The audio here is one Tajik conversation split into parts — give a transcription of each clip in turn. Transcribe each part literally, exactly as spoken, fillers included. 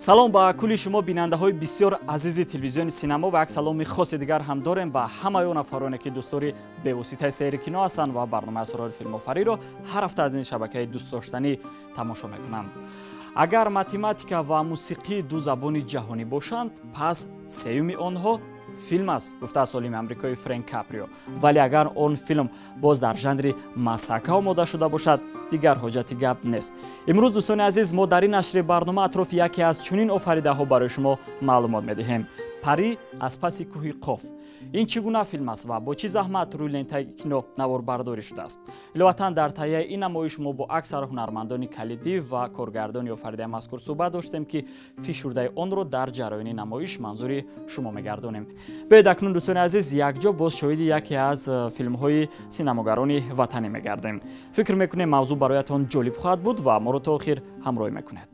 салом ба кулли шумо бинандаҳои бисёр азизи телевизиони синемо ва як саломи хоси дигар ҳам дорем ба ҳамаё нафароне ки дӯстдори бевоситаи сайри кино ҳастанд ва барномаи асрори филмофариро ҳар ҳафта аз ин шабакаи дӯстдоштанӣ тамошо мекунанд. агар математика ва мусиқӣ ду забони ҷаҳонӣ бошанд, пас сеюми онҳо филм аст, гуфтааст олими амрикои Фрэнк Каприо. Вале агар он филм боз дар жанри масака омода шуда бошад, дигар ҳоҷати гап нест. имрӯз дӯстони азиз, мо дар ин нашри барнома атрофи яке аз чунин офаридаҳо барои шумо маълумот медиҳем. Пари аз паси кӯҳи Қоф. ин чӣ гуна филм аст ва бо чӣ заҳмат рӯи лентаи кино наворбардорӣ шудааст? иловатан дар таҳияи ин намоиш мо бо аксар ҳунармандони калидӣ ва коргардони офаридаи мазкур суҳбат доштем ки фишурдаи онро дар ҷараёни намоиш манзури шумо мегардонем. биёед акнун дӯстони азиз, якҷо боз шоҳиди яке аз филмҳои синамогарони ватанӣ мегардем. фикр мекунем мавзӯъ бароятон ҷолиб хоҳад буд ва моро то охир ҳамроҳӣ мекунед.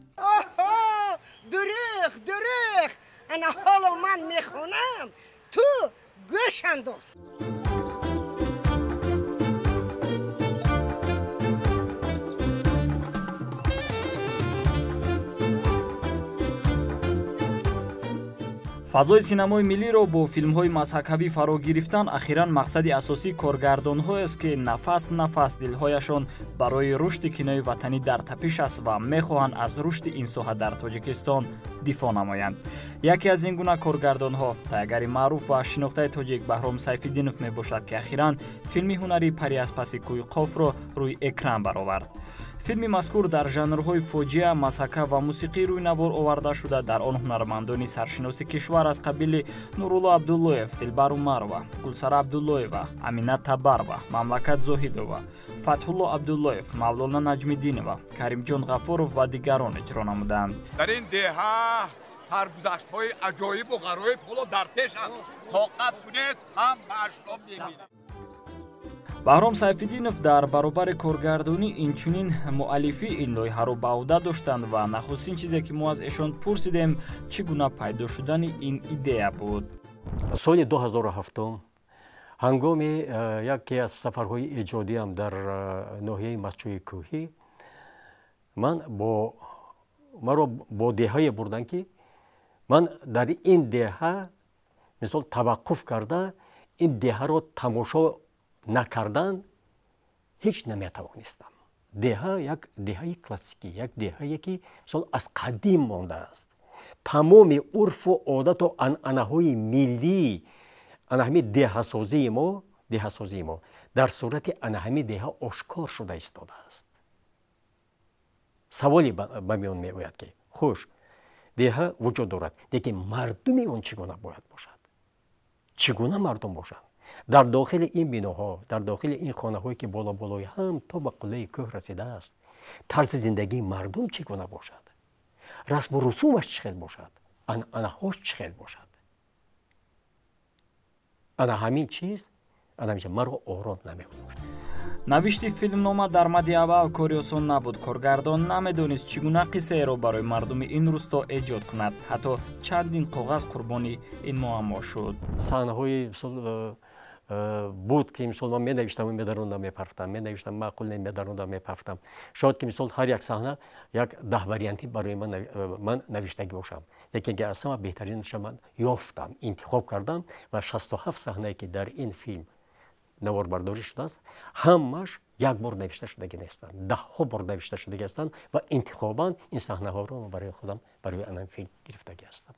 дурух дурух ана ҳоло ман мехонам, ту гӯш андоз. фазои синамои миллиро бо филмҳои мазҳакавӣ фаро гирифтан ахиран мақсади асосии коргардонҳоест ки нафас нафас дилҳояшон барои рушди кинои ватанӣ дар тапиш аст ва мехоҳанд аз рушди ин соҳа дар тоҷикистон дифоъ намоянд. яке аз ин гуна коргардонҳо, тайягари маъруф ва шинохтаи тоҷик Баҳром Сайфиддинов мебошад ки ахиран филми ҳунарӣ «Пари аз паси кӯҳи Қоф»ро рӯи экран баровард. филми мазкур дар жанрҳои фоҷиа, масака ва мусиқӣ рӯйнавор оварда шуда, дар он ҳунармандони саршиноси кишвар аз қабили Нурулло Абдуллоев, Дилбар Умарова, Гулсара Абдуллоева, Амина Табарова, Мамлакат Зоҳидова, Фатҳулло Абдуллоев, Мавлона Наҷмиддинова, Каримҷон Ғафуров ва дигарон иҷро намуданд. дар ин деҳа саргузаштҳои аҷоибу ғароиб ҳоло дар пешанд. тоқат кунед ҳам ба ашноб бибинед. Баҳром Сайфиддинов дар баробари коргардонӣ инчунин муаллифи ин лоиҳаро ба ӯҳда доштанд ва нахустин чизе ки мо аз эшон пурсидем, чӣ гуна пайдо шудани ин идея буд. соли ду ҳазору ҳафтум ҳангоми яке аз сафарҳои эҷодиам дар ноҳияи Масҷои Кӯҳӣ, ман бо маро бо деҳае бурданд ки ман дар ин деҳа мисол таваққуф карда ин деҳаро тамошо накардан ҳеҷ наметавонистам. деҳа як деҳаи классикӣ, як деҳае ки мисол аз қадим мондааст. тамоми урфу одату анъанаҳои миллӣ, ана ҳамин деҳасозии мо деҳасозии мо дар сурати ана ҳамин деҳа ошкор шуда истодааст. саволе ба миён меояд ки хуш, деҳа вуҷуд дорад, лекин мардуми он чӣ гуна бояд бошад? чӣ гуна мардум бошад? дар дохили ин биноҳо, дар дохили ин хонаҳое ки боло-болои ҳам то ба қуллаи кӯҳ расидааст, тарзи зиндагии мардум чӣ гуна бошад? расму русумаш чӣ хел бошад? анъанаҳош чӣ хел бошад? ана ҳамин чиз ана ҳамин чиз маро ором намегузошт. навишти филмнома дар мадди аввал кори осон набуд. Коргардон намедонист чӣ гуна қиссаеро барои мардуми ин рӯсто эҷод кунад. ҳатто чандин коғаз қурбони ин муаммо шуд. саҳнаҳои буд ки мисол ман менавиштам медаронда мепафтам, менавиштам маъқул не медаронда мепафтам. шояд ки мисол ҳар як саҳна як даҳ варианти барои ман навиштагӣ бошам. лекин ки аз ҳама беҳтаринашро ман ёфтам, интихоб кардам ва шасту ҳафт саҳнае ки дар ин филм наворбардорӣ шудааст, ҳамаш як бор навишта шудагӣ нестанд, даҳҳо бор навишта шудагӣ ҳастанд ва интихобан ин саҳнаҳоро барои худам барои ан филм гирифтагӣ ҳастам.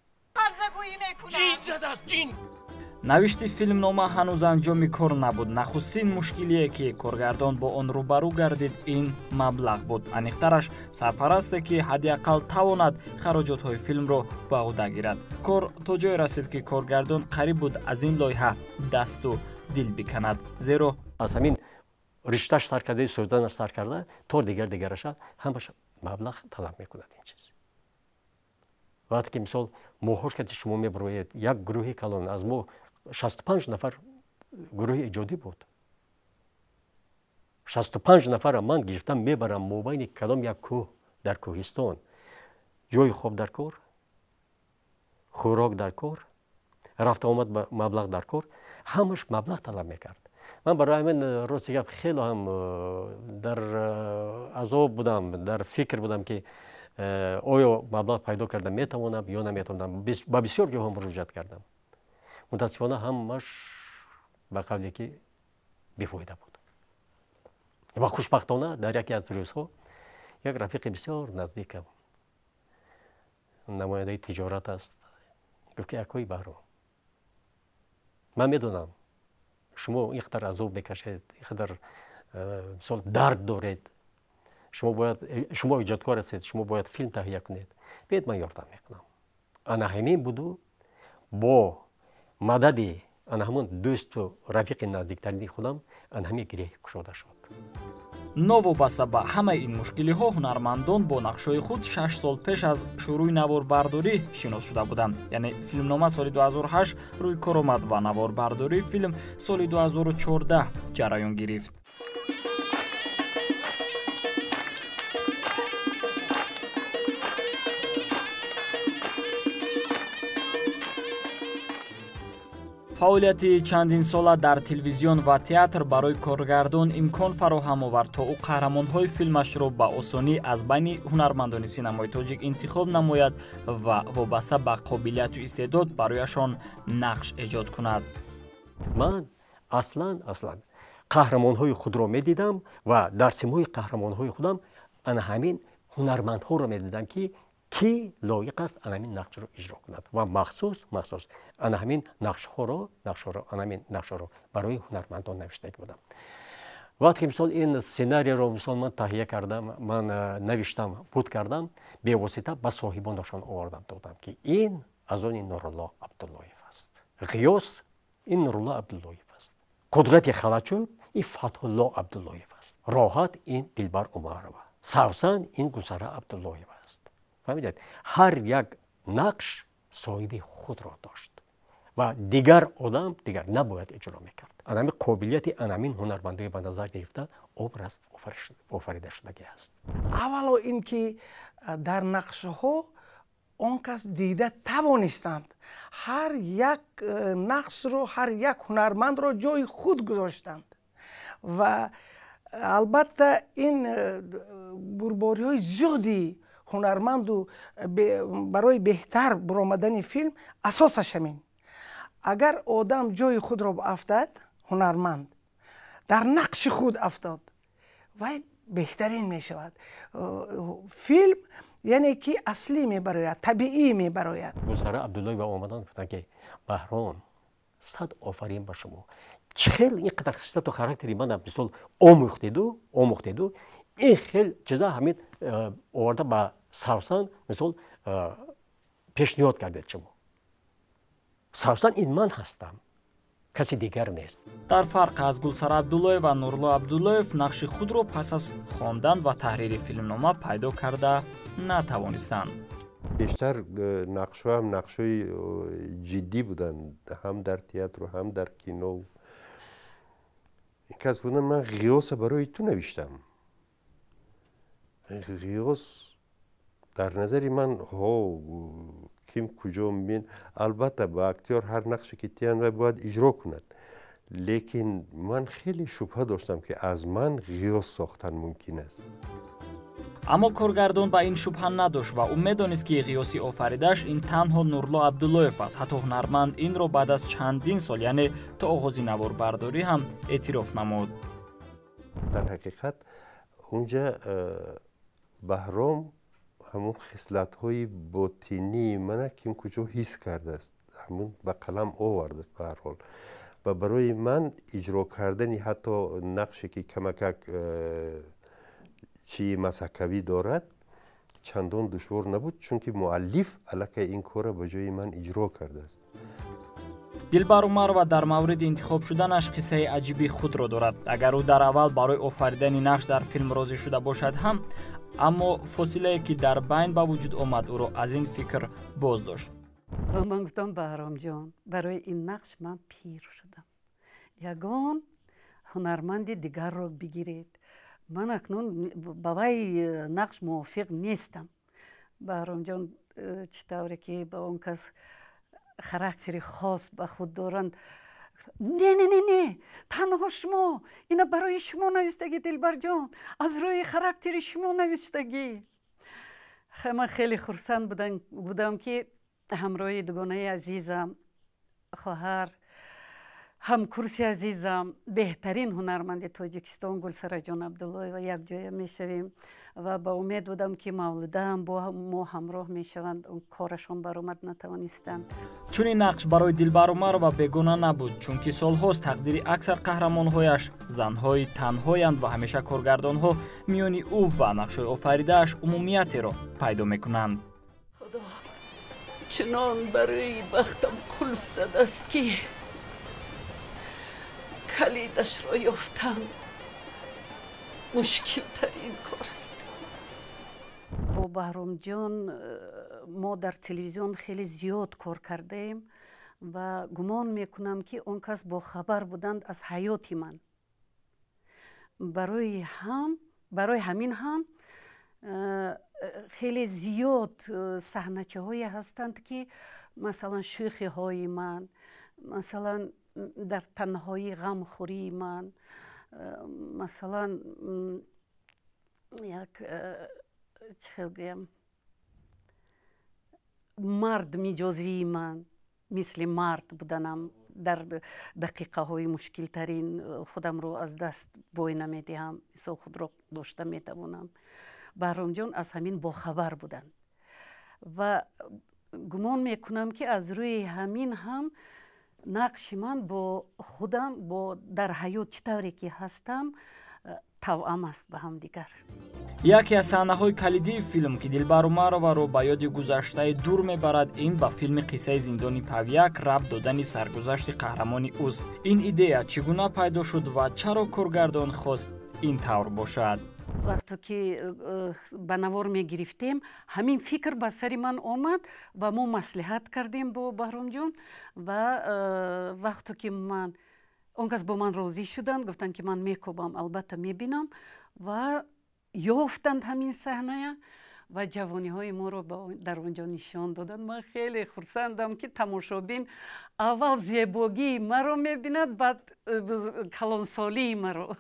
навишти филмнома ҳанӯз анҷоми кор набуд. нахустин мушкилие ки коргардон бо он рӯбарӯ гардид, ин маблағ буд. аниқтараш сарпарасте ки ҳадиақал тавонад хароҷотҳои филмро ба ӯҳда гирад. кор то ҷое расид ки коргардон қариб буд аз ин лоиҳа дасту дил биканад, зеро аз ҳамин ришташ сар карда, сӯзданаш сар карда то дигар дигараша ҳамаш маблағ талаб мекунад ин чиз. вақте ки мисол моҳош ки шумо мебароед як гурӯҳи калон аз мо шасту панҷ нафар гурӯҳи эҷодӣ буд. шасту панҷ нафара ман гирифтам мебарам мобайни кадом як кӯҳ дар кӯҳистон, ҷои хоб дар кор, хӯрок дар кор, рафта омад маблағ дар кор, ҳамаш маблағ талаб мекард. من برای من روزی که خیلی هم در عذاب بودم، در فکر بودم که оё маблағ пайдо кардам метавонам ё наметавонам. Ба бисёр ҷоҳо муроҷиат кардам. мутаассифона ҳамаш ба қавле ки бефоида буд. ва хушбахтона дар яке аз рӯзҳо як рафиқи бисёр наздикам намояндаи тиҷорат аст гуфт ки акои Баҳром, ман медонам шумо ин қадар азоб мекашед, ин қадар мисол дард доред, шумо бояд шумо иҷодкор ҳастед, шумо бояд филм таҳия кунед, биед ман ёрдам мекунам. ана ҳамин буду бо мадади ана ҳамон дӯсту рафиқи наздиктарини худам ана ҳамин гирeh кушода шуд. новобаста ба ҳамаи ин мушкилиҳо ҳунармандон бо нақшҳои худ шаш сол пеш аз шурӯъи наворбардорӣ шинос шуда буданд. яъне филмнома соли ду ҳазору ҳашт рӯи кор омад ва наворбардории филм соли ду ҳазору чордаҳ ҷараён гирифт. фаъолияти чандинсола дар телевизион ва театр барои коргардон имкон фароҳам овард то ӯ қаҳрамонҳои филмашро ба осонӣ аз байни ҳунармандони синамои тоҷик интихоб намояд ва вобаста ба қобилияту истеъдод барояшон нақш эҷод кунад. ман аслан аслан қаҳрамонҳои худро медидам ва дар симои қаҳрамонҳои худам ана ҳамин ҳунармандҳоро медидам ки ки лоиқ аст ана ҳамин нақшро иҷро кунад ва махсус махсус ана ҳамин нақшҳоро нақшҳоро ана ҳамин нақшҳоро барои ҳунармандон навиштагӣ будам. вақте ки мисол ин сценарийро мисол ман таҳия кардам, ман навиштам, буд кардам, бевосита ба соҳибонашон овардам додам ки ин аз они Нурулло Абдуллоев аст, ғиёс ин Нурулло Абдуллоев аст, қудрати халачӯб ин Фатҳулло Абдуллоев аст, роҳат ин Дилбар Умарова, Савсан ин Гулсара Абдуллоев аст. фаҳмидед, ҳар як нақш соҳиби худро дошт ва дигар одам дигар набояд иҷро мекард. анами қобилияти анамин ҳунармандои ба назар гирифта образ офарида шудагӣ аст. аввало ин ки дар нақшҳо он кас дида тавонистанд ҳар як нақшро ҳар як ҳунармандро ҷои худ гузоштанд ва албатта ин бурбориҳои зиёди ҳунарманду барои беҳтар баромадани филм асосаш ҳамин. агар одам ҷои худро афтад, ҳунарманд дар нақши худ афтод, вай беҳтарин мешавад. филм яъне ки аслӣ мебарояд, табиӣ мебарояд. Гулсара Абдуллоева омадан гуфтанд ки Баҳром, сад офарин ба шумо, чӣ хел ин қадар хислату характери мана мисол омӯхтеду омӯхтеду ин хел чиза ҳамин оварда ба Савсан мисол пешниҳод кардед шумо. Савсан ин ман ҳастам, каси дигар нест. дар фарқ аз Гулсара Абдуллоев ва Нурулло Абдуллоев нақши худро пас аз хондан ва таҳрири филмнома пайдо карда натавонистанд. бештар нақшҳоям нақшҳои ҷиддӣ буданд, ҳам дар театру ҳам дар кино. ин кас гуфтанд ман ғиёса барои ту навиштам. ғиёс дар назари ман ҳо ким куҷо мебин, албатта ба актёр ҳар нақше ки тиян вай бояд иҷро кунад, лекин ман хеле шубҳа доштам ки аз ман ғиёс сохтан мумкин аст. аммо коргардон ба ин шубҳа надошт ва ӯ медонист ки ғиёси офаридаш ин танҳо Нурулло Абдуллоев аст. ҳатто ҳунарманд инро баъд аз чандин сол, яъне то оғози наворбардорӣ ҳам эътироф намуд. дар ҳақиқат унҷа Баҳром ҳамон хислатҳои ботинии мана ким куҷо ҳис кардааст, ҳамон ба қалам овардааст ба ҳар ҳол. ва барои ман иҷро кардани ҳатто нақше ки камакак чии масакавӣ дорад чандон душвор набуд, чунки муаллиф аллакай ин корро ба ҷои ман иҷро кардааст. Дилбар Умарова дар мавриди интихоб шуданаш қиссаи аҷиби худро дорад. агар ӯ дар аввал барои офаридани нақш дар филм розӣ шуда бошад ҳам, аммо фосилае ки дар байн ба вуҷуд омад ӯро аз ин фикр боз дошт. ба ман гуфтам Баҳромҷон, барои ин нақш ман пир шудам. ягон ҳунарманди дигарро бигиред. ман акнун ба вай нақш мувофиқ нестам. Баҳромҷон чӣ тавре ки ба он кас характери хос ба худ доранд. не не не не танҳо шумо, ина барои шумо навистагӣ Дилбарҷон, аз рӯи характери шумо навистагӣ. من خیلی خرسند بودم, بودم که همراه دوگانه عزیزم، خواهر، همکورسی عزیزم، بهترین هنرمند تاجیکستان گلسره جان عبدالله و یک جای میشویم و با امید بودم که مولده هم با ما همراه میشوند. اون کارشان برآمد، نتوانستند. چون این نقش برای دلبر عمر و بیگانه نبود، چون که سالهاست تقدیر اکثر قهرمانهایش زنهای تنهایند و همیشه کارگردانها میانی او و نقشای آفریده‌اش عمومیتی را پیدا میکنند. خدا چنان برای بختم قلف زده است که کلیدش را یافتم مشکل ترین کار است. با بهرام جان ما در تلویزیون خیلی زیاد کار کردیم و گمان میکنم که اون کس با خبر بودند از حیات من. برای هم برای همین هم خیلی زیاد صحنه‌چه هایی هستند که مثلا شوخی های من، مثلا در تنهایی غم خوری من، مثلا یک چه بگم مرد میجازی من، مثل مرد بودنم در دقیقه های مشکل ترین خودم رو از دست بوی نمیدهم، مثال خود رو داشته میتوانم. بهرام جان از همین باخبر بودند و گمان میکنم که از روی همین هم نقش من با خودم با در حیات چطوری که هستم توأم است به هم دیگر. یکی از صحنه‌های کلیدی فیلم که دلبر عمرова رو به یاد گذشته دور میبرد، این به فیلم قصه زندانی پویک ربط دادن سرگذشت قهرمان اوست. این ایده چگونه پیدا شد و چرا کارگردان خواست این طور باشد؟ وقتی که به نوار می گرفتیم همین فکر به سر من آمد و ما مصلحت کردیم با بهرام جان و وقتی که من اون کس با من راضی شدن، گفتن که من میکوبم، البته میبینم و یافتند همین صحنه و جوانی های ما رو در اونجا نشان دادن. من خیلی خرسندم که تماشابین اول زیبایی ما رو میبیند، بعد کلانسالی ما رو.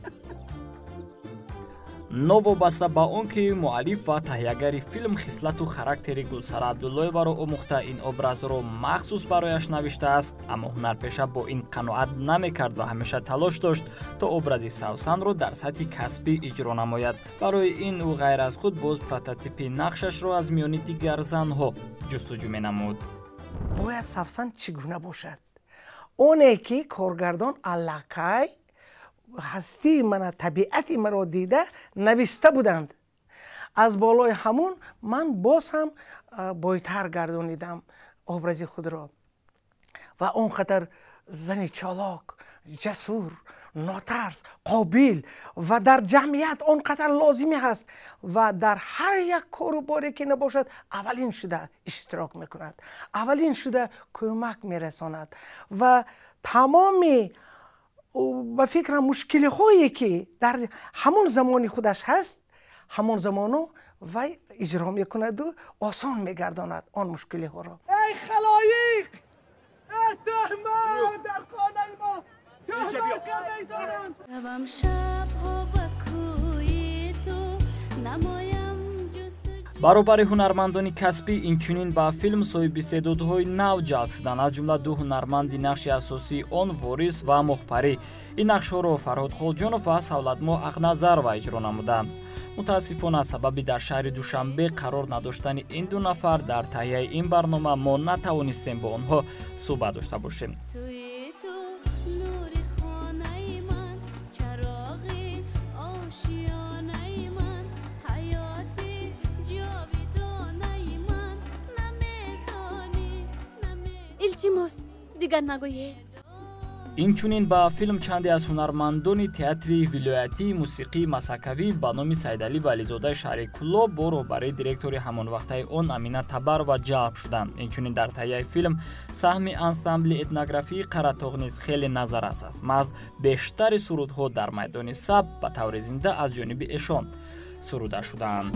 новобаста ба он ки муаллиф ва таҳиягари филм хислату характери гулсара абдуллоеваро омӯхта ин образро махсус барояш навиштааст, аммо ҳунарпеша бо ин қаноат намекард ва ҳамеша талош дошт то образи савсанро дар сатҳи касбӣ иҷро намояд. барои ин ӯ ғайр аз худ боз прототипи нақшашро аз миёни дигар занҳо ҷустуҷӯ менамуд. бояд савсан чӣ гуна бошад? оне ки коргардон аллакай ҳастии мана, табиати маро дида нависта буданд. аз болои ҳамон ман боз ҳам бойтар гардонидам образи худро ва он қадар зани чолок, ҷасур, нотарс, қобил ва дар ҷамъият он қадар лозимӣ ҳаст ва дар ҳар як кору боре ки набошад аввалин шуда иштирок мекунад, аввалин шуда кӯмак мерасонад ва тамоми ба фикрам мушкилиҳое ки дар ҳамон замони худаш ҳаст, ҳамон замоно вай иҷро мекунаду осон мегардонад он мушкилиҳоро. ای خلایق، ای تهمت در خانه ما تهمت کرده ایدارم. دوام شب‌ها با کوی تو نمایم جستجو. баробари ҳунармандони касбӣ инчунин ба филм соҳиби истеъдодҳои нав ҷалб шуданд, аз ҷумла ду ҳунарманди нақши асосии он ворис ва моҳпарӣ. ин нақшҳоро фарҳод холҷонов ва савлатмоҳ ақназарова иҷро намуданд. мутаассифона сабаби дар шаҳри душанбе қарор надоштани ин ду нафар дар таҳияи ин барнома мо натавонистем бо онҳо суҳбат дошта бошем. التماس دیگر نگویید. инчунин ба филм чанде аз ҳунармандони театри вилоятии мусиқии масакавӣ ба номи сайдалӣ вализодаи шаҳри кӯлоб бо роҳбарии директори ҳамонвақтаи он амина табарова ҷалб шуданд. инчунин дар таҳияи филм саҳми ансамбли этнографии қаратоғ низ хеле назаррас аст. маҳз бештари сурудҳо дар майдони саб ба таври зинда аз ҷониби эшон суруда шудаанд.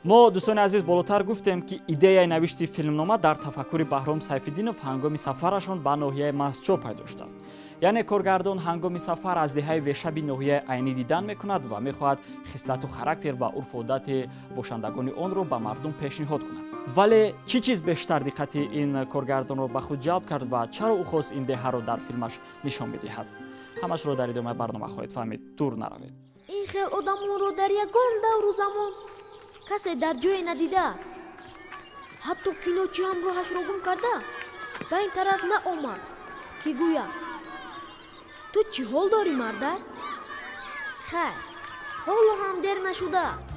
мо дӯстони азиз болотар гуфтем ки идеяи навишти филмнома дар тафаккури Баҳром Сайфиддинов ҳангоми сафарашон ба ноҳияи Мастчоп пайдо шудааст. яъне коргардон ҳангоми сафар аз деҳаи вешаби ноҳияи айнӣ дидан мекунад ва мехоҳад хислату характер ва урфу одати бошандагони онро ба мардум пешниҳод кунад. вале чӣ чиз бештар диққати ин коргардонро ба худ ҷалб кард ва чаро ӯ хост ин деҳаро дар филмаш нишон бидиҳад? ҳамашро дар идомаи барнома хоҳед фаҳмид. дур наравед. ин хел одамонро дар ягон давру замон касе дар ҷое надидааст. ҳатто киночи ҳамроҳашро гум карда ба ин тараф наомад ки гӯяд: ту чӣ ҳол дорӣ, мардар? хайр, ҳоло ҳам дер нашудааст.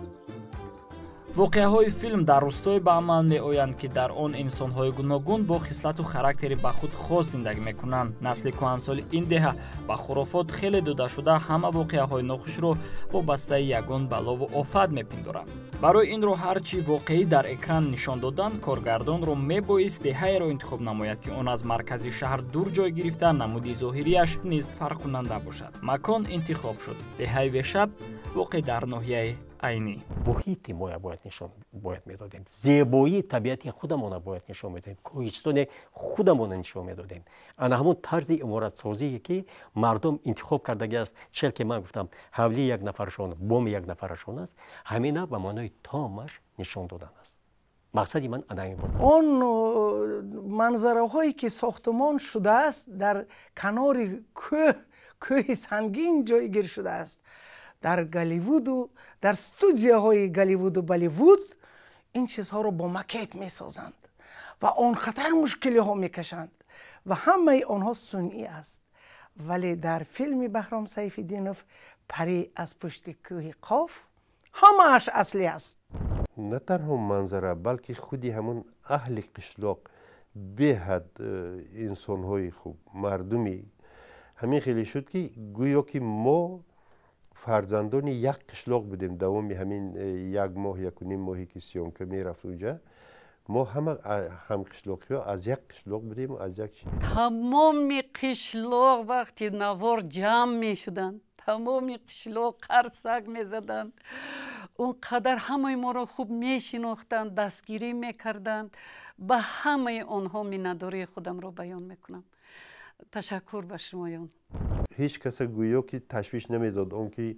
воқеаҳои филм дар рӯстои ба амал меоянд ки дар он инсонҳои гуногун бо хислату характери ба худ хос зиндагӣ мекунанд. насли куҳансоли ин деҳа ба хурофот хеле дода шуда ҳама воқеаҳои нохушро вобастаи ягон балову офат мепиндоранд. барои инро ҳарчи воқеӣ дар экран нишон додан, коргардонро мебоист деҳаеро интихоб намояд ки он аз маркази шаҳр дур ҷой гирифта намуди зоҳирияш низ фарқкунанда бошад. макон интихоб шуд: деҳаи вешаб воқеъ дар ноҳияи айнӣ. муҳити моя бояд нишон бояд медодем, зебоии табиати худамона бояд нишон медодем, кӯҳистони худамона нишон медодем. ана ҳамон тарзи иморатсозие ки мардум интихоб кардагиаст. чел ки ман гуфтам ҳавли як нафарашон, боми як нафарашон аст, ҳамина ба маънои томаш нишон додан аст. мақсади ман ана буд. он манзараҳое ки сохтмон шудааст дар канори кӯҳ кӯҳи сангин ҷойгир шудааст. дар Голливуду, дар студияҳои Голливуду, Болливуд ин чизҳоро бо макет месозанд ва он хатар мушкилиҳо мекашанд ва ҳамаи онҳо сунъӣ аст. вале дар филми Баҳром Сайфиддинов пари аз пушти кӯҳи Қоф ҳамааш аслӣ аст. не танҳо манзара, балки худи ҳамон аҳли қишлоқ, беҳад инсонҳои хуб, мардуми ҳамин хеле шуд ки гӯё ки мо фарзандони як қишлоқ будем. давоми ҳамин як моҳ яку ним моҳе ки сиёмка мерафт унҷа, мо ҳама ҳамқишлоқиҳо аз як қишлоқ будем, аз як чи тамоми қишлоқ вақти навор ҷамъ мешуданд, тамоми қишлоқ қарсак мезаданд, он қадар ҳамаи моро хуб мешинохтанд, дастгирӣ мекарданд. ба ҳамаи онҳо миннатдории худамро баён мекунам. ташаккур ба шумоён. ҳеҷ каса гӯё ки ташвиш намедод он ки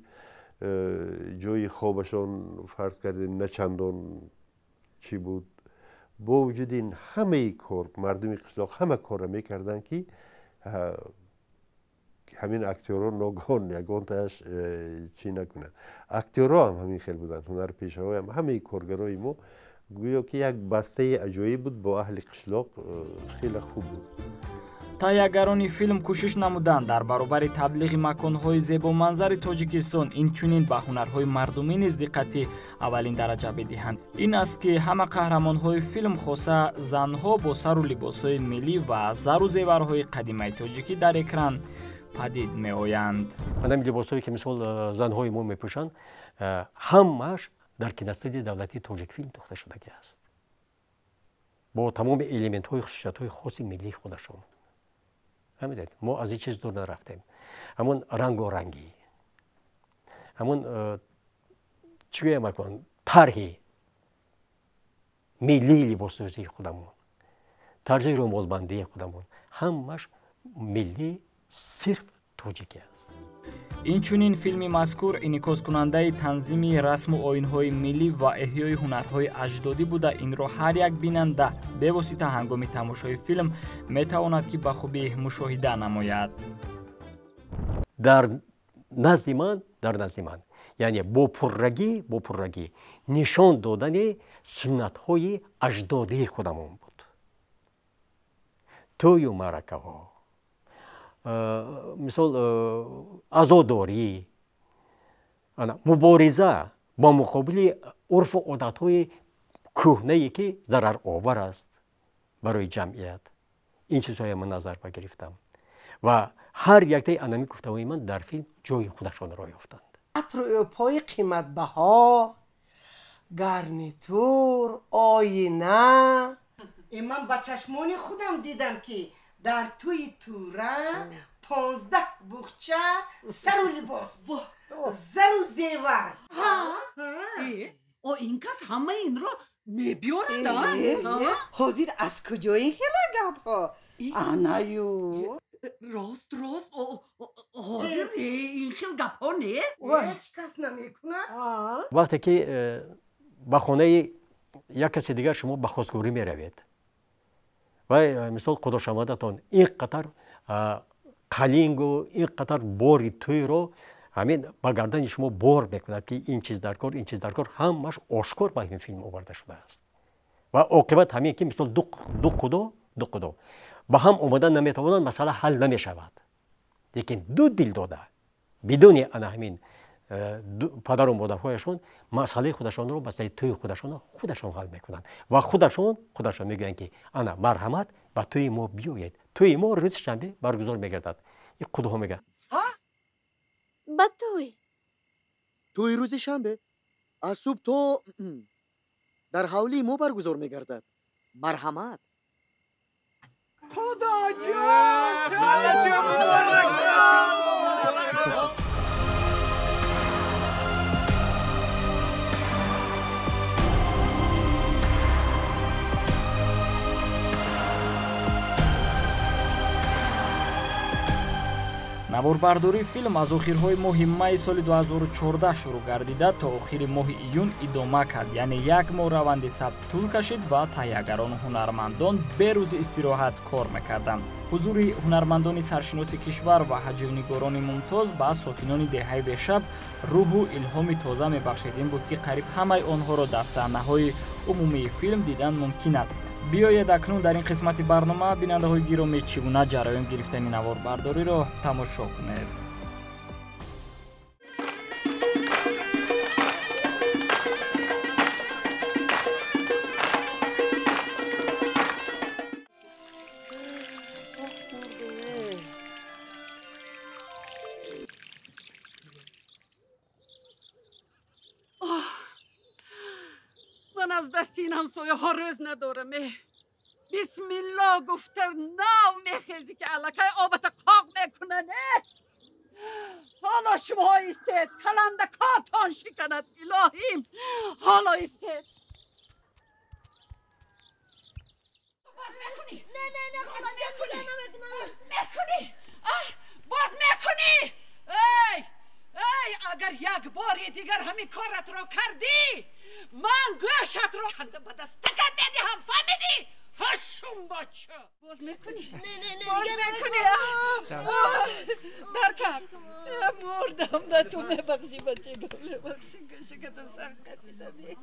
ҷои хобашон фарз кардем на чандон чӣ буд. бо вуҷуди ин ҳамаи кор мардуми қишлоқ ҳама корро мекарданд ки ҳамин актёро ногоҳон ягонтааш чӣ накунад. актёро ҳам ҳамин хел буданд, ҳунарпешаҳои ҳам ҳамаи коргарои мо гӯё ки як бастаи аҷоиб буд. бо аҳли қишлоқ хеле хуб буд. тайяггарони филм кӯшиш намуданд дар баробари таблиғи маконҳои зебоманзари тоҷикистон инчунин ба ҳунарҳои мардумӣ низ диққати аввалин дараҷа бидиҳанд. ин аст ки ҳама қаҳрамонҳои филм хоса занҳо бо сару либосҳои миллӣ ва зару зеварҳои қадимаи тоҷикӣ дар экран падид меоянд. анами либосҳое ки мисол занҳои мо мепӯшанд, ҳамааш дар киностудияи давлатии тоҷикфилм дохта шудаги аст, бо тамоми элементҳои хусусиятҳои хоси миллии худашон. мо аз ин чиз дур нарафтем. ҳамон рангорангӣ, ҳамон чӣ гӯям акун тарҳи миллии либоссозии худамон, тарзи рӯмолбандии худамон, ҳамаш миллӣ сирф тоҷикӣ аст. инчунин филми мазкур инъикоскунандаи танзими расму оинҳои миллӣ ва эҳёи ҳунарҳои аҷдодӣ буда инро ҳар як бинанда бевосита ҳангоми тамошои филм метавонад ки ба хубӣ мушоҳида намояд. дар назди ман дар назди ман яъне бо пуррагӣ бо пуррагӣ нишон додани суннатҳои аҷдодии худамон буд. тӯю маъракаҳо, мисол азодорӣ, мубориза ба муқобили урфу одатҳои кӯҳнае ки зараровар аст барои ҷамъият. ин чизҳоя ман назар гирифтам ва ҳар яктаи анами гуфтаҳои ман дар филм ҷои худашонро ёфтанд. атрӯпҳои қиматбаҳо, гарнитур, оина. من با چشمانی خودم دیدم که در توی توره پانزده بخچه سر و لباس زر و زیور. ها؟ او این کس همه این رو میبیارد حاضر از کجا این خیلی گپ ها آنایو راست راست حاضر این خیلی گپ ها نیست هیچ کس نمیکنه وقتی که به خانه یک کسی دیگر شما به خواستگاری می روید و مثال خدا شمادتان اینقدر قلینگ و اینقدر باری توی رو همین با گردن شما بار میکند که این چیز در کار این چیز در کار همش آشکار با این فیلم آورده شده است و عاقبت همین که مثل دو دو خدا دو خدا با هم اومدن نمیتوانند مسئله حل نمیشود لیکن دو دل داده بدون انا همین پدر و مادرهایشان مسئله خودشان رو مسئله توی خودشان خودشان حل میکنند و خودشان خودشان میگویند که انا مرحمت با توی ما بیاید توی ما روز شنبه برگزار میگردد این خودها میگه با توی توی روز شنبه از صبح تو در حولی ما برگزار میگردد مرحمت خدا جان خدا جان наворбардории филм аз охирҳои моҳи майи соли ду ҳазору чордаҳ шурӯъ гардида то охири моҳи июн идома кард яъне як моҳ раванди сабт тӯл кашид ва таҳиягарону ҳунармандон берӯзи истироҳат кор мекарданд ҳузури ҳунармандони саршиноси кишвар ва ҳаҷвнигорони мумтоз ба сокинони деҳаи бешаб рӯҳу илҳоми тоза мебахшид ин буд ки қариб ҳамаи онҳоро дар саҳнаҳои умумии филм дидан мумкин аст биёед акнун дар ин қисмати барнома бинандаҳои гиромӣ чӣ гуна ҷараён гирифтани наворбардориро тамошо кунед. من از دست این همسایه ها روز ندارم بسم الله گفته ناو میخیزی که علاقه آبت قاق میکنه نه حالا شما ایستید کلندکاتان شکند الهیم حالا ایستید باز میکنی نه نه نه خدا جان دیگه نمیکنم میکنی باز میکنی ای ای اگر یک باری دیگر همین کارت رو کردی من گوشت رو کنده به دستکت میدهم فهمیدی؟ هشون بچه باز میکنی؟ نه نه نه باز دیگه میکنی؟ درکم مردم نه تو میبخشی بچه گم میبخشی گوشه که تو سخت میدمی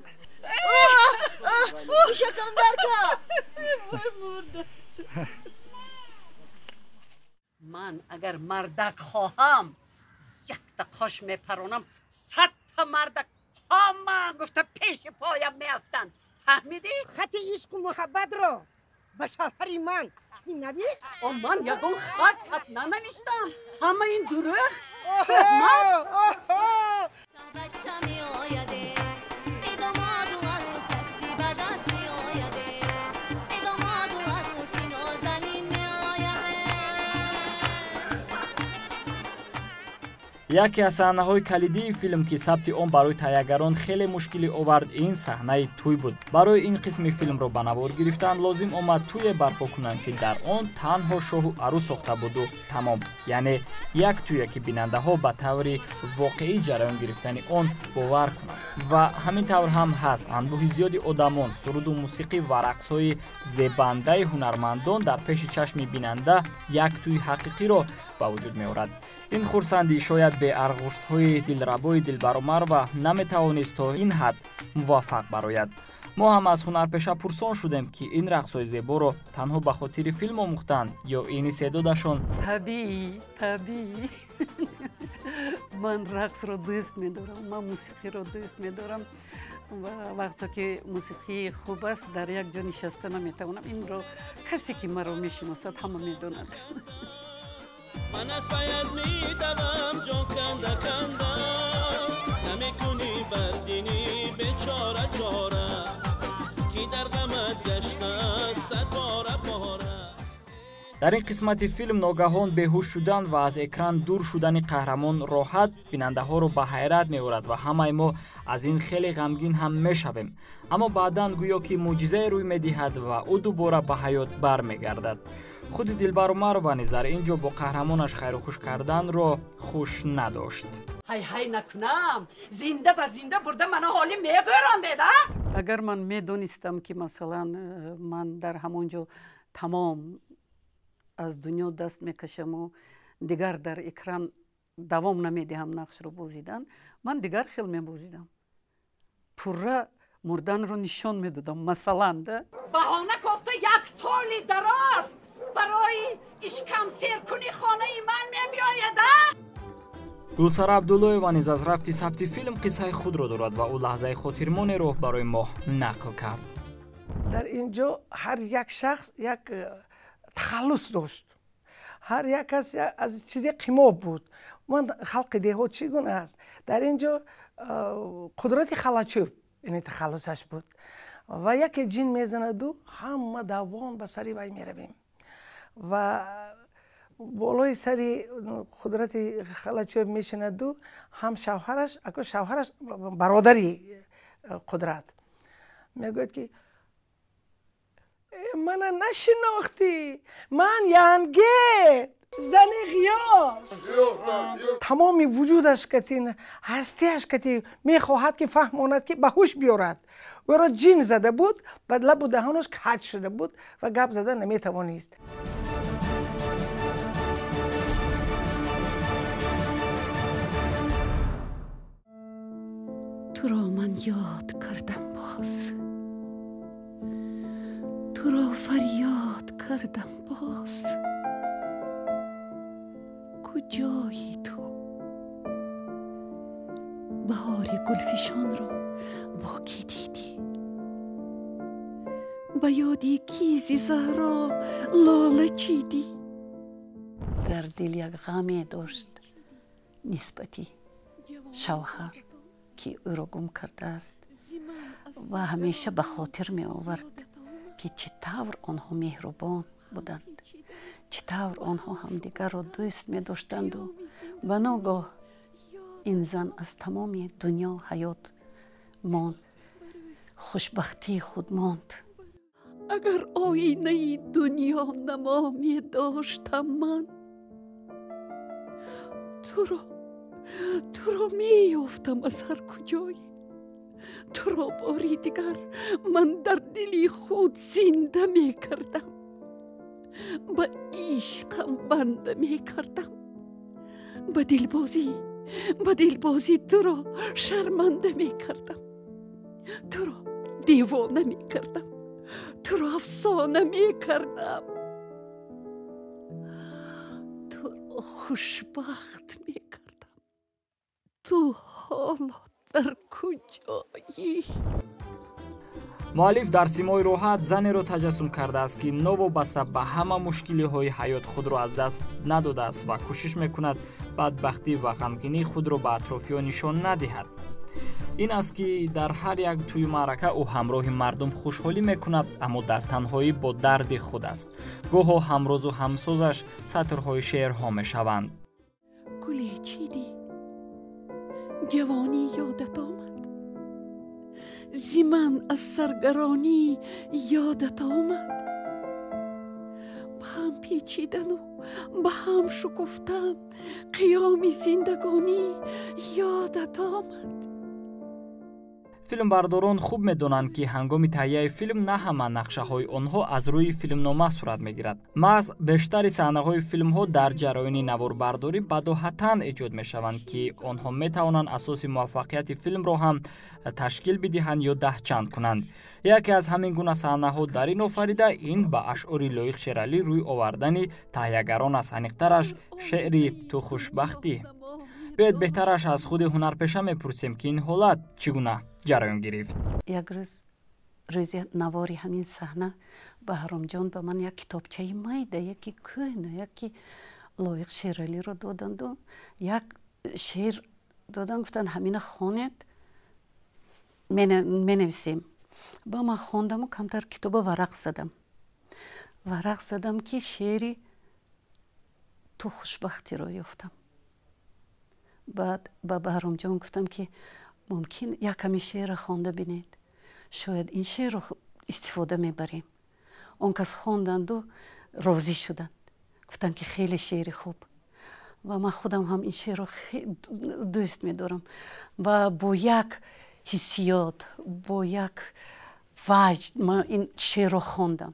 گوشکم درکم مردم من اگر مردک خواهم یک دقاش میپرونم صد تا مردک همه گفته پیش پایم میافتن فهمیدی؟ خط عشق و محبت رو به شفری من چی نویست؟ او من یکون خط خط ننوشتم همه این دروغ من яке аз саҳнаҳои калидии филм ки сабти он барои таҳиягарон хеле мушкилӣ овард ин саҳнаи тӯй буд барои ин қисми филмро ба навор гирифтан лозим омад тӯе барпо кунанд ки дар он танҳо шоҳу арӯс сохта буду тамом яъне як тӯе ки бинандаҳо ба таври воқеӣ ҷараён гирифтани он бовар кунанд ва ҳамин тавр ҳам ҳаст анбӯҳи зиёди одамон суруду мусиқӣ ва рақсҳои зебандаи ҳунармандон дар пеши чашми бинанда як тӯи ҳақиқиро ба вуҷуд меорад ин хурсандӣ шояд бе арғуштҳои дилрабои дилбаромарва наметавонист то ин ҳад муваффақ барояд мо ҳам аз ҳунарпеша пурсон шудем ки ин рақсҳои зеборо танҳо ба хотири филм омӯхтанд ё ин истеъдодашон табиӣ табиӣ ман рақсро дӯст медорам ман мусиқиро дӯст медорам ва вақто ки мусиқии хуб аст дар як ҷо нишаста наметавонам инро касе ки маро мешиносад ҳама медонад من از باید میدوم جان کنده کنده نمی کنی بردینی بیچاره چاره کی در غمت گشته صد باره باره дар ин қисмати филм ногаҳон беҳуш шудан ва аз экран дур шудани қаҳрамон роҳат бинандаҳоро ба ҳайрат меорад ва ҳамаи мо аз ин хеле ғамгин ҳам мешавем. Аммо баъдан гӯё ки мӯъҷизае рӯй медиҳад ва ӯ дубора ба ҳаёт бармегардад. худи Дилбар Умарова низ дар ин ҷо бо қаҳрамонаш хайрухуш карданро хуш надошт. ҳай ҳай накунам, зинда ба зинда бурда мана ҳоли мегӯрондеда. агар ман медонистам ки масалан ман дар ҳамон ҷо тамом аз дунё даст мекашаму дигар дар экран давом намедиҳам нақшро бозидан, ман дигар хел мебозидам. пурра мурданро нишон медодам. Масалан да баҳона кофта як соли дароз барои ишкамсеркуни хонаи ман мебиёяда. Гулсара Абдуллоева низ аз рафти сабти филм қиссаи худро дорад ва ӯ лаҳзаи хотирмонеро барои мо нақл кард. дар ин ҷо ҳар як шахс як тахаллус дошт. ҳар як кас аз чизе қимоб буд. ман халқи деҳот чӣ гуна аст? дар ин ҷо қудрати халачӯб ини тахаллусаш буд. ва яке ҷин мезанаду ҳама давон ба сари вай меравем. ва болои сари қудрати халачӯб мешинаду ҳам шавҳараш ако шавҳараш бародари қудрат мегӯяд ки мана нашинохтӣ, ман Янгет зани ғиёс. тамоми вуҷудаш катин ҳастиаш кати мехоҳад ки фаҳмонад ки ба ҳуш биёрад. ӯро ҷин зада буд ва лабу даҳонаш каҷ шуда буд ва гап зада наметавонист. туро ман ёд кардам боз, туро фарёд кардам боз. куҷои ту? баҳори гулфишонро бо кӣ дидӣ? ба ёди кизи заҳро лола чидӣ? дар дил як ғаме дошт нисбати шавҳар ки ӯро гум кардааст ва ҳамеша ба хотир меовард ки чӣ тавр онҳо меҳрубон буданд, чӣ тавр онҳо ҳамдигарро дӯст медоштанду ба ногоҳ ин зан аз тамоми дунё ҳаёт монд, хушбахтии худ монд. агар оинаи дунё намо медоштам ман, туро туро меёфтам аз ҳар куҷое. туро бори дигар ман дар дили худ зинда мекардам, ба ишқам банда мекардам, ба дилбозӣ ба дилбозӣ туро шарманда мекардам, туро девона мекардам, туро афсона мекардам, туро хушбахт мекардам. ту ҳоло дар куҷоӣ? муаллиф дар симои роҳат занеро таҷассум кардааст ки новобаста ба ҳама мушкилиҳои ҳаёт худро аз даст надодааст ва кӯшиш мекунад бадбахтӣ ва ғамгинии худро ба атрофиён нишон надиҳад. ин аст ки дар ҳар як тӯи маърака ӯ ҳамроҳи мардум хушҳолӣ мекунад, аммо дар танҳоӣ бо дарди худ аст. гоҳо ҳамрозу ҳамсозаш сатрҳои шеърҳо мешаванд. гуле чидӣ? ҷавонӣ ёдат омад? зиман аз саргаронӣ ёдат омад? ба ҳам печидану ба ҳам шукуфтан қиёми зиндагонӣ ёдат омад? филмбардорон хуб медонанд ки ҳангоми таҳияи филм на ҳама нақшаҳои онҳо аз рӯи филмнома сурат мегирад. маҳз бештари саҳнаҳои филмҳо дар ҷараёни наворбардорӣ бадоҳатан эҷод мешаванд ки онҳо метавонанд асоси муваффақияти филмро ҳам ташкил бидиҳанд ё даҳчанд кунанд. яке аз ҳамин гуна саҳнаҳо дар ин офарида ин ба ашъори Лоиқ Шералӣ рӯй овардани таҳиягарон аст, аниқтараш шеъри «Ту хушбахтӣ». биёед беҳтараш аз худи ҳунарпеша мепурсем ки ин ҳолат чӣ гуна ҷараён гирифт. як рӯз рӯзи навори ҳамин саҳна Баҳромҷон ба ман як китобчаи майда, яки кӯҳна, яки Лоиқ Шералиро доданду як шеър додан, гуфтанд ҳамина хонед, менависем. ба ман хондаму камтар китоба варақ задам. варақ задам ки шеъри ту хушбахтиро ёфтам. баъд ба Баҳромҷон гуфтам ки мумкин яками шеъра хонда бинед, шояд ин шеърро истифода мебарем. он кас хонданду розӣ шуданд, гуфтанд ки хеле шеъри хуб. ва ман худам ҳам ин шеърро дӯст медорам ва бо як ҳиссиёт, бо як ваҷд ман ин шеърро хондам.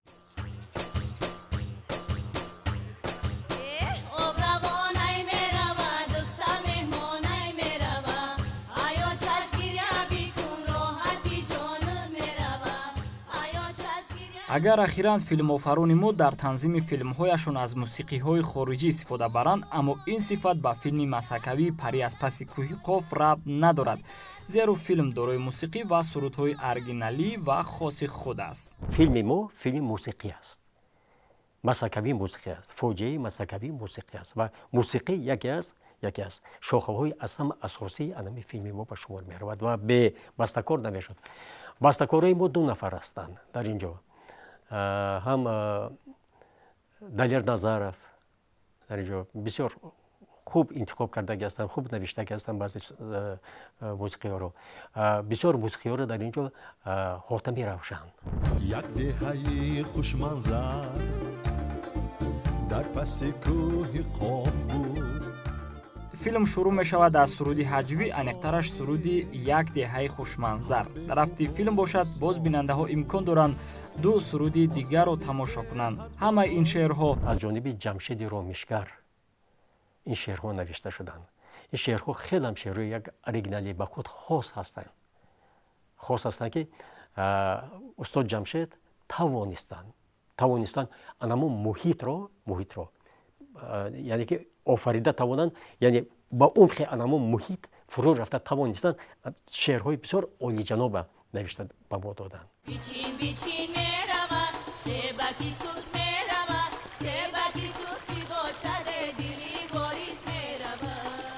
агар ахиран филмофарони мо дар танзими филмҳояшон аз мусиқиҳои хориҷӣ истифода баранд, аммо ин сифат ба филми масакавии Пари аз паси кӯҳи Қоф рабт надорад, зеро филм дорои мусиқӣ ва сурудҳои оригиналӣ ва хоси худ аст. филми мо филми мусиқӣ аст, масакавӣ мусиқӣ аст, фоҷиаи масакавӣ мусиқӣ аст ва мусиқӣ яке аз яке аз шохаҳои асам асосии анами филми мо ба шумор меравад ва бе бастакор намешуд. Бастакорҳои мо ду нафар ҳастанд дар ин ҷо. ҳам Далер Назаров дар ин ҷо бисёр хуб интихоб кардаги ҳастанд, хуб навиштаги ҳастанд баъзе мусиқиёро. бисёр мусиқиёро дар ин ҷо Ҳотами Равшан. як деҳаи хушманзар дар паси кӯҳи Қоф буд. филм шурӯъ мешавад аз суруди ҳаҷвӣ, аниқтараш суруди як деҳаи хушманзар. дар рафти филм бошад, боз бинандаҳо имкон доранд ду суруди дигарро тамошо кунанд. ҳамаи ин шеърҳо аз ҷониби Ҷамшеди Ромишгар ин шеърҳо навишта шуданд. ин шеърҳо хелам шеърҳои як оригинали ба худ хос ҳастанд. хос ҳастанд ки устод Ҷамшед тавонистанд тавонистанд анамо муҳитро муҳитро яъне ки офарида тавонанд, яъне ба умқи анамо муҳит фурӯ рафта тавонистанд шеърҳои бисёр олиҷаноба навишта ба мо доданд. Бичин бичин меравад, себаки сурх меравад, себаки сурх чӣ бошад, дили борис меравад.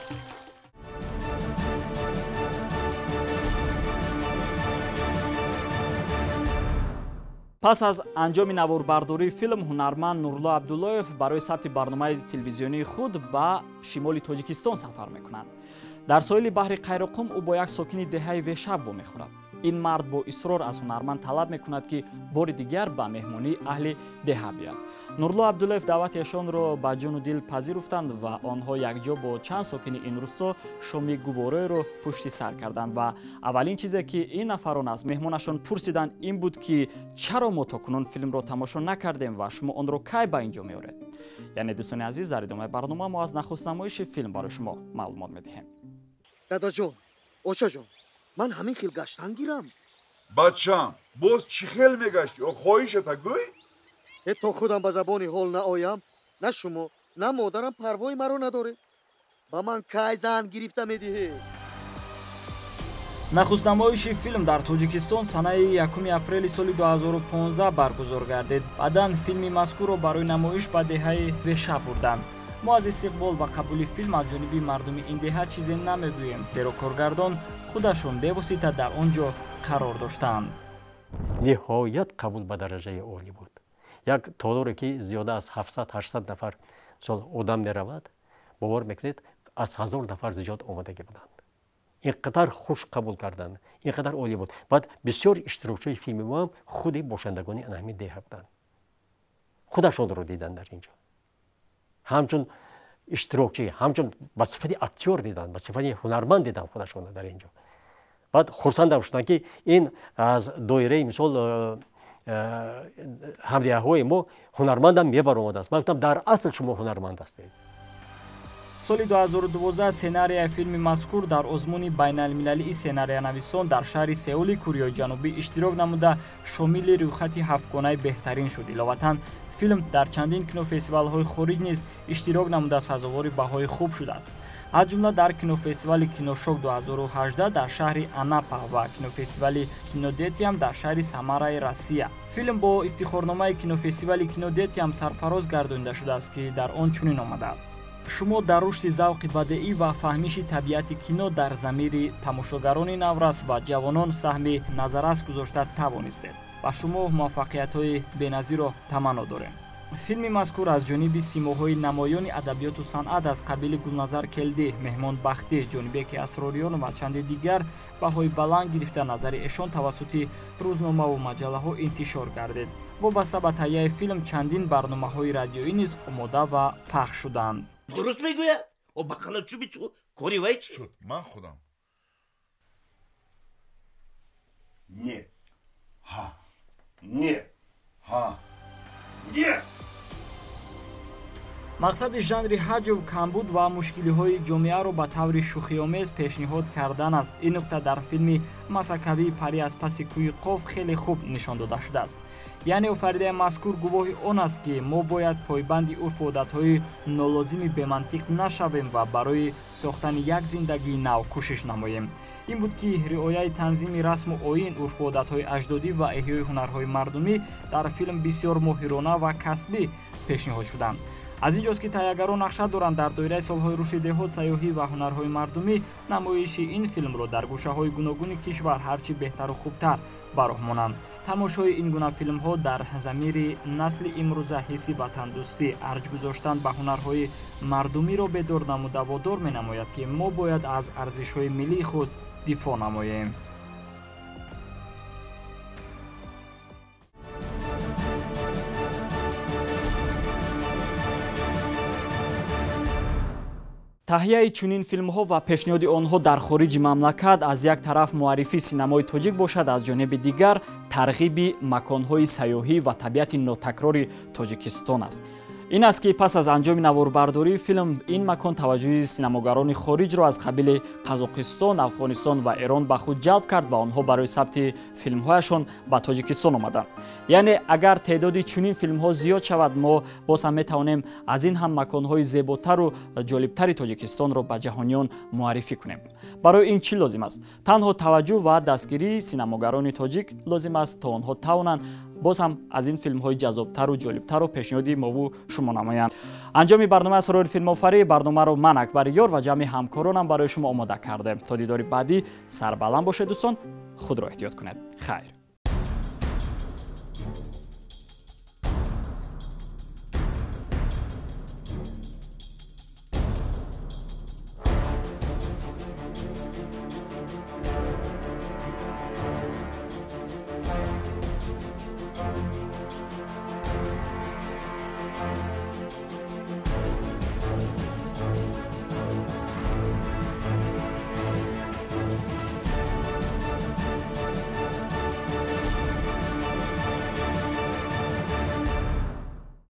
пас аз анҷоми наворбардории филм, ҳунарманд Нурло Абдуллоев барои сабти барномаи телевизионии худ ба шимоли Тоҷикистон сафар мекунад. дар соҳили баҳри Қайроқум ӯ бо як сокини деҳаи Вешаб вомехӯрад. ин мард бо исрор аз ҳунарманд талаб мекунад ки бори дигар ба меҳмонии аҳли деҳа биёяд. Нурло Абдуллоев даъватиашонро ба ҷону дил пазируфтанд ва онҳо якҷо бо чанд сокини ин рӯсто шоми гувороеро пушти сар карданд ва аввалин чизе ки ин нафарон аз меҳмонашон пурсиданд ин буд ки чаро мо то кунун филмро тамошо накардем ва шумо онро кай ба ин ҷо меоред. яъне дӯстони азиз, дар идомаи барнома мо аз нахуст намоиши филм барои шумо маълумот медиҳем. дадаҷон, очаҷон, ман ҳамин хел гаштан гирам. бачам, боз чӣ хел мегашти? хоҳишата гӯй? Э то худам ба забони ҳол наоям, на шумо, на модарам парвои маро надоред. ба ман кай зан гирифта медиҳед? нахустнамоиши филм дар Тоҷикистон санаи якуми апрели соли ду ҳазору понздаҳ баргузор гардид. баъдан филми мазкурро барои намоиш ба деҳаи Вешаб бурданд. мо аз истиқбол ва қабули филм аз ҷониби мардуми ин деҳа чизе намегӯем, зеро коргардон худашон бевосита дар он ҷо қарор доштаанд. ниҳоят қабул ба дараҷаи олӣ буд. як толоре ки зиёда аз ҳафтсад ҳаштсад нафар сол одам меравад, бовар мекунед аз ҳазор нафар зиёд омадагӣ буданд. ин қадар хуш қабул карданд, ин қадар олӣ буд. баъд бисёр иштирокчиҳои филми мо ҳам худи бошандагони ҳамин деҳа буданд. худашонро диданд дар ин ҷо. ҳамчун иштирокчӣ, ҳамчун ба сифати актёр дидан, ба сифати ҳунарманд дидан худашонро дар ин ҷо. баъд хурсандам шуданд ки ин аз доираи мисол ҳамдиҳаҳои мо ҳунармандам мебаромадааст. ман гуфтам дар асл шумо ҳунарманд ҳастед. соли ду ҳазору дувоздаҳ сценарияи филми мазкур дар озмуни байналмилалии сценарионависон дар шаҳри Сеули, Кӯрияи Ҷанубӣ иштирок намуда шомили рӯйхати ҳафтгонаи беҳтарин шуд. иловатан филм дар чандин кинофестивалҳои хориҷ низ иштирок намуда сазовори баҳои хуб шудааст. аз ҷумла дар кинофестивали Киношок ду ҳазору ҳаждаҳ дар шаҳри Анапа ва кинофестивали Кинодетиам дар шаҳри Самараи Россия. филм бо ифтихорномаи кинофестивали Кинодетиам сарфароз гардонида шудааст, ки дар он чунин омадааст: шумо дар рушди завқи бадеӣ ва фаҳмиши табиати кино дар замири тамошогарони наврас ва ҷавонон саҳми назаррас гузошта тавонистед. ба шумо муваффақиятҳои беназиро таманно дорем. филми мазкур аз ҷониби симоҳои намоёни адабиёту санъат аз қабили Гулназар Келдӣ, Меҳмон Бахтӣ, Ҷонибек Асрориён ва чанде дигар баҳои баланд гирифта назари эшон тавассути рӯзномаву маҷаллаҳо интишор гардид. вобаста ба таҳияи филм чандин барномаҳои радиоӣ низ омода ва пахш шуданд. дуруст мегӯяд обақалачуби ту кори вай чи шуд? Ман худам не ҳа не ҳа не. мақсади жанри ҳаҷв камбуд ва мушкилиҳои ҷомеаро ба таври шӯхиомез пешниҳод кардан аст. ин нукта дар филми масакавии пари аз паси кӯи қоф хеле хуб нишон дода шудааст. яъне офаридаи мазкур гувоҳи он аст ки мо бояд пойбанди урфу одатҳои нолозими бемантиқ нашавем ва барои сохтани як зиндагии нав кӯшиш намоем. ин буд ки риояи танзими расму оин, урфу одатҳои аҷдодӣ ва эҳёи ҳунарҳои мардумӣ дар филм бисёр моҳирона ва касбӣ пешниҳод шуданд. аз ин ҷост ки таҳиягарон нақша доранд дар доираи солҳои рушди деҳот, сайёҳӣ ва ҳунарҳои мардумӣ намоиши ин филмро дар гӯшаҳои гуногуни кишвар ҳарчи беҳтару хубтар бароҳ монанд. тамошои ин гуна филмҳо дар замири насли имрӯза ҳисси ватандӯстӣ, арҷ гузоштан ба ҳунарҳои мардумиро бедор намуда водор менамояд ки мо бояд аз арзишҳои миллии худ дифоъ намоем. таҳияи чунин филмҳо ва пешниҳоди онҳо дар хориҷи мамлакат аз як тараф муаррифии синамои тоҷик бошад, аз ҷониби дигар тарғиби маконҳои сайёҳӣ ва табиати нотакрори Тоҷикистон аст. ин аст ки пас аз анҷоми наворбардории филм ин макон таваҷҷӯҳи синамогарони хориҷро аз қабили Қазоқистон, Афғонистон ва Эрон ба худ ҷалб кард ва онҳо барои сабти филмҳояшон ба Тоҷикистон омаданд. яъне агар теъдоди чунин филмҳо зиёд шавад, мо боз ҳам метавонем аз ин ҳам маконҳои зеботару ҷолибтари Тоҷикистонро ба ҷаҳониён муаррифӣ кунем. барои ин чӣ лозим аст? танҳо таваҷҷӯҳ ва дастгирии синамогарони тоҷик лозим аст, то онҳо тавонанд боз ҳам аз ин филмҳои ҷаззобтару ҷолибтару пешниҳоди мову шумо намоянд. анҷоми барномаи асрори филмофарӣ барномаро ман Акбари Ёр ва ҷамъи ҳамкоронам барои шумо омода кардем. то дидори баъдӣ сарбаланд бошед дӯстон, худро эҳтиёт кунед. хайр.